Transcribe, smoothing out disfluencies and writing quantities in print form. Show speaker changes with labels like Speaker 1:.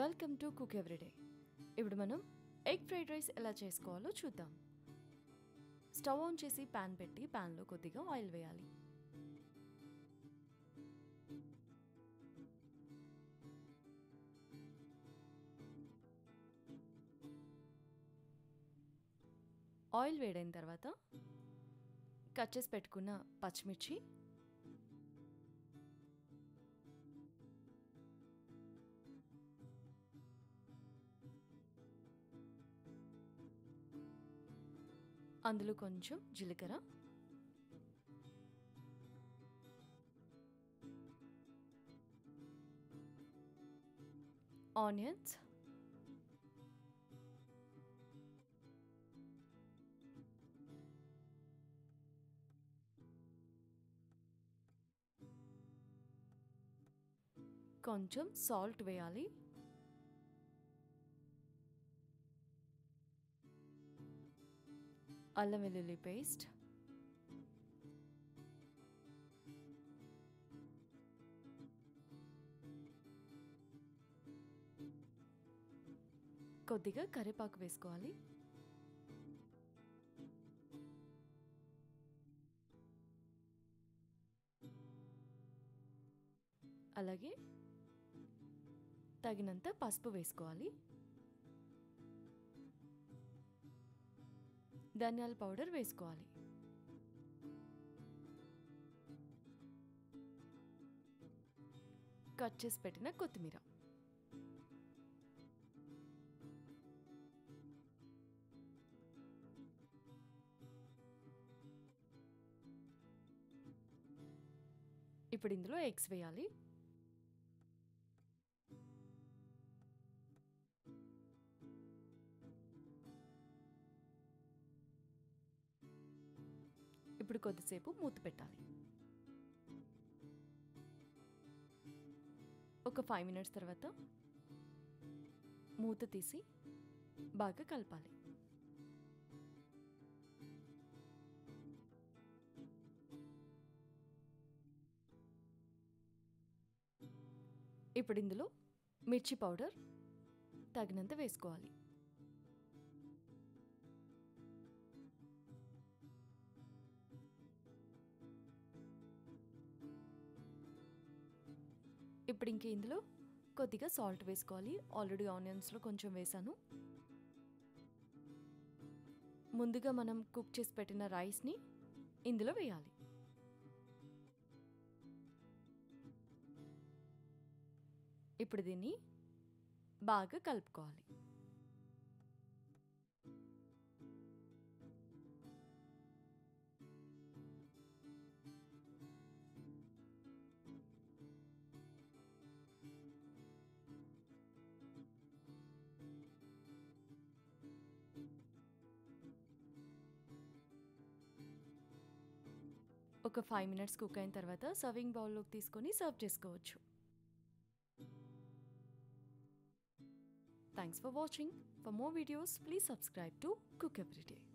Speaker 1: Welcome to cook everyday. ఇప్పుడు మనం egg fried rice ఎలా చేసుకోవాలో చూద్దాం. స్టవ్ ఆన్ చేసి ప్యాన్ పెట్టి ప్యాన్లో కొద్దిగా ఆయిల్ వేయాలి. ఆయిల్ వేడైన తర్వాత కట్ చేసి పెట్టుకున్న పచ్చిమిర్చి, అందులో కొంచెం జీలకర్ర, ఆనియన్స్, కొంచెం సాల్ట్ వేయాలి, అల్లం వెల్లుల్లి పేస్ట్, కొద్దిగా కరివేపాకు వేసుకోవాలి, అలాగే తగినంత పసుపు వేసుకోవాలి, ధనియాల పౌడర్ వేసుకోవాలి, కట్ చేసి పెట్టిన కొత్తిమీర, ఇప్పుడు ఇందులో ఎగ్స్ వేయాలి. ఇప్పుడు కొద్దిసేపు మూత పెట్టాలి. ఒక 5 మినిట్స్ తర్వాత మూత తీసి బాగా కలపాలి. ఇప్పుడు ఇందులో మిర్చి పౌడర్ తగినంత వేసుకోవాలి. ఇప్పుడు ఇంక ఇందులో కొద్దిగా సాల్ట్ వేసుకోవాలి. ఆల్రెడీ ఆనియన్స్లో కొంచెం వేసాను. ముందుగా మనం కుక్ చేసి పెట్టిన రైస్ని ఇందులో వేయాలి. ఇప్పుడు దీన్ని బాగా కలుపుకోవాలి. ఒక 5 మినిట్స్ కుక్ అయిన తర్వాత సర్వింగ్ బౌల్లోకి తీసుకొని సర్వ్ చేసుకోవచ్చు. Thanks for watching. For more videos, please subscribe to Cook Everyday.